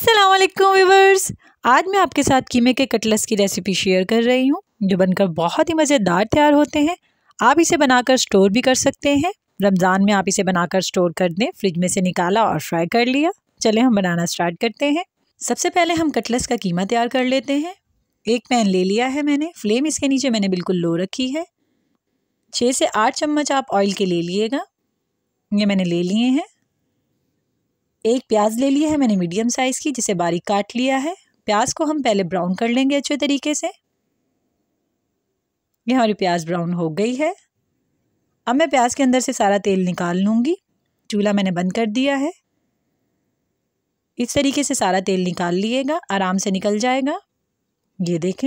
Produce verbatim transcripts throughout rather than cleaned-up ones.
अस्सलाम वालेकुम व्यूवर्स। आज मैं आपके साथ कीमे के कटलेट्स की रेसिपी शेयर कर रही हूँ जो बनकर बहुत ही मज़ेदार तैयार होते हैं। आप इसे बनाकर स्टोर भी कर सकते हैं। रमज़ान में आप इसे बनाकर स्टोर कर दें, फ्रिज में से निकाला और फ्राई कर लिया। चले हम बनाना स्टार्ट करते हैं। सबसे पहले हम कटलेट्स का कीमा तैयार कर लेते हैं। एक पैन ले लिया है मैंने, फ्लेम इसके नीचे मैंने बिल्कुल लो रखी है। छः से आठ चम्मच आप ऑयल के ले लिएगा, ये मैंने ले लिए हैं। एक प्याज ले लिया है मैंने मीडियम साइज़ की, जिसे बारीक काट लिया है। प्याज को हम पहले ब्राउन कर लेंगे अच्छे तरीके से। ये हमारी प्याज ब्राउन हो गई है। अब मैं प्याज के अंदर से सारा तेल निकाल लूँगी। चूल्हा मैंने बंद कर दिया है। इस तरीके से सारा तेल निकाल लिएगा, आराम से निकल जाएगा। ये देखें,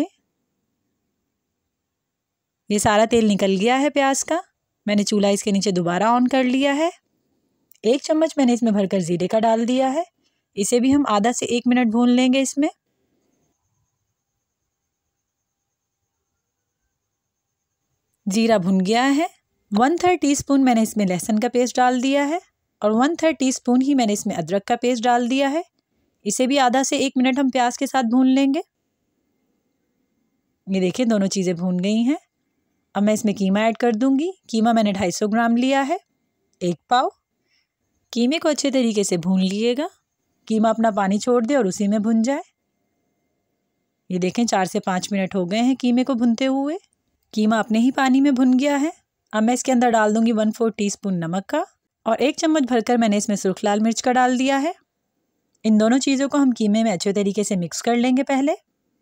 ये सारा तेल निकल गया है प्याज का। मैंने चूल्हा इसके नीचे दोबारा ऑन कर लिया है। एक चम्मच मैंने इसमें भरकर जीरे का डाल दिया है। इसे भी हम आधा से एक मिनट भून लेंगे इसमें। जीरा भुन गया है। वन थर्ड टी स्पून मैंने इसमें लहसुन का पेस्ट डाल दिया है और वन थर्ड टी स्पून ही मैंने इसमें अदरक का पेस्ट डाल दिया है। इसे भी आधा से एक मिनट हम प्याज के साथ भून लेंगे। ये देखिए, दोनों चीज़ें भून गई हैं। अब मैं इसमें कीमा ऐड कर दूंगी। कीमा मैंने ढाई सौ ग्राम लिया है, एक पाव। कीमे को अच्छे तरीके से भून लिएगा। कीमा अपना पानी छोड़ दे और उसी में भुन जाए। ये देखें, चार से पाँच मिनट हो गए हैं कीमे को भुनते हुए। कीमा अपने ही पानी में भुन गया है। अब मैं इसके अंदर डाल दूंगी वन फोर टी स्पून नमक का और एक चम्मच भरकर मैंने इसमें सुर्ख लाल मिर्च का डाल दिया है। इन दोनों चीज़ों को हम कीमे में अच्छे तरीके से मिक्स कर लेंगे पहले।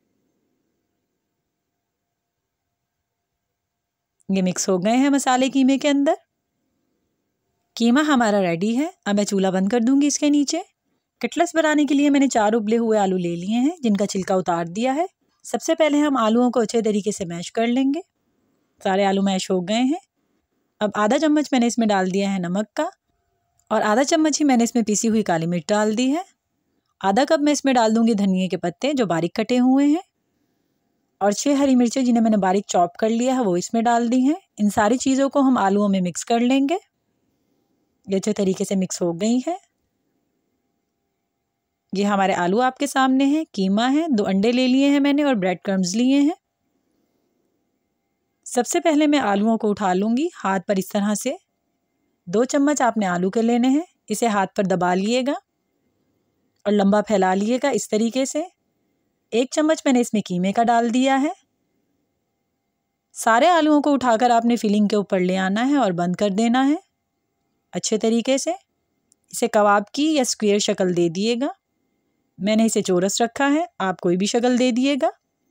ये मिक्स हो गए हैं मसाले कीमे के अंदर। कीमा हमारा रेडी है। अब मैं चूल्हा बंद कर दूंगी इसके नीचे। कटलेट्स बनाने के लिए मैंने चार उबले हुए आलू ले लिए हैं, जिनका छिलका उतार दिया है। सबसे पहले हम आलूओं को अच्छे तरीके से मैश कर लेंगे। सारे आलू मैश हो गए हैं। अब आधा चम्मच मैंने इसमें डाल दिया है नमक का और आधा चम्मच ही मैंने इसमें पिसी हुई काली मिर्च डाल दी है। आधा कप मैं इसमें डाल दूंगी धनिए के पत्ते जो बारीक कटे हुए हैं और छः हरी मिर्चें जिन्हें मैंने बारीक चॉप कर लिया है वो इसमें डाल दी हैं। इन सारी चीज़ों को हम आलूओं में मिक्स कर लेंगे। ये अच्छे तरीके से मिक्स हो गई है। ये हमारे आलू आपके सामने हैं। कीमा है, दो अंडे ले लिए हैं मैंने और ब्रेड क्रम्स लिए हैं। सबसे पहले मैं आलूओं को उठा लूँगी हाथ पर इस तरह से। दो चम्मच आपने आलू के लेने हैं। इसे हाथ पर दबा लिएगा और लंबा फैला लिएगा इस तरीके से। एक चम्मच मैंने इसमें कीमे का डाल दिया है। सारे आलूओं को उठाकर आपने फिलिंग के ऊपर ले आना है और बंद कर देना है अच्छे तरीके से। इसे कबाब की या स्क्वायर शक्ल दे दिएगा। मैंने इसे चौरस रखा है, आप कोई भी शक्ल दे दिएगा।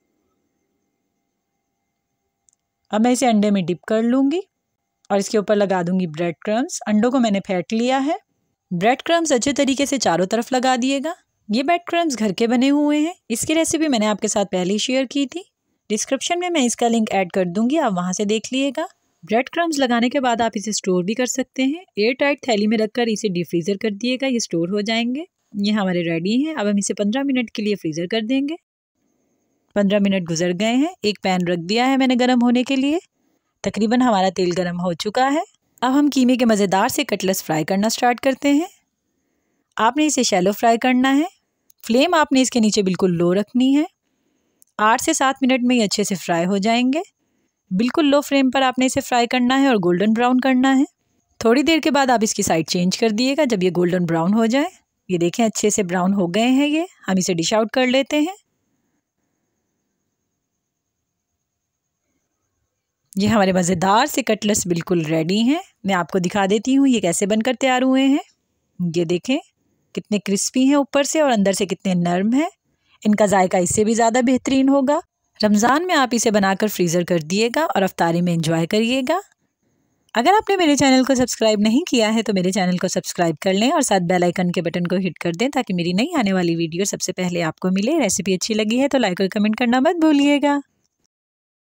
अब मैं इसे अंडे में डिप कर लूँगी और इसके ऊपर लगा दूँगी ब्रेड क्रम्स। अंडों को मैंने फेंट लिया है। ब्रेड क्रम्स अच्छे तरीके से चारों तरफ लगा दिएगा। ये ब्रेड क्रम्स घर के बने हुए हैं। इसकी रेसिपी मैंने आपके साथ पहले ही शेयर की थी। डिस्क्रिप्शन में मैं इसका लिंक ऐड कर दूँगी, आप वहाँ से देख लीजिएगा। ब्रेड क्रम्स लगाने के बाद आप इसे स्टोर भी कर सकते हैं। एयर टाइट थैली में रखकर इसे डीप फ्रीज़र कर दिएगा, ये स्टोर हो जाएंगे। ये हमारे रेडी हैं। अब हम इसे पंद्रह मिनट के लिए फ्रीज़र कर देंगे। पंद्रह मिनट गुजर गए हैं। एक पैन रख दिया है मैंने गर्म होने के लिए। तकरीबन हमारा तेल गर्म हो चुका है। अब हम कीमे के मज़ेदार से कटलेट्स फ्राई करना स्टार्ट करते हैं। आपने इसे शैलो फ्राई करना है। फ्लेम आपने इसके नीचे बिल्कुल लो रखनी है। आठ से सात मिनट में ये अच्छे से फ्राई हो जाएंगे। बिल्कुल लो फ्लेम पर आपने इसे फ्राई करना है और गोल्डन ब्राउन करना है। थोड़ी देर के बाद आप इसकी साइड चेंज कर दिएगा जब ये गोल्डन ब्राउन हो जाए। ये देखें, अच्छे से ब्राउन हो गए हैं ये। हम इसे डिश आउट कर लेते हैं। ये हमारे मज़ेदार से कटलेट्स बिल्कुल रेडी हैं। मैं आपको दिखा देती हूँ ये कैसे बनकर तैयार हुए हैं। ये देखें, कितने क्रिस्पी हैं ऊपर से और अंदर से कितने नरम हैं। इनका जायका इससे भी ज़्यादा बेहतरीन होगा। रमज़ान में आप इसे बनाकर फ्रीज़र कर दिएगा और अफ्तारी में एंजॉय करिएगा। अगर आपने मेरे चैनल को सब्सक्राइब नहीं किया है तो मेरे चैनल को सब्सक्राइब कर लें और साथ बेल आइकन के बटन को हिट कर दें ताकि मेरी नई आने वाली वीडियो सबसे पहले आपको मिले। रेसिपी अच्छी लगी है तो लाइक और कमेंट करना मत भूलिएगा।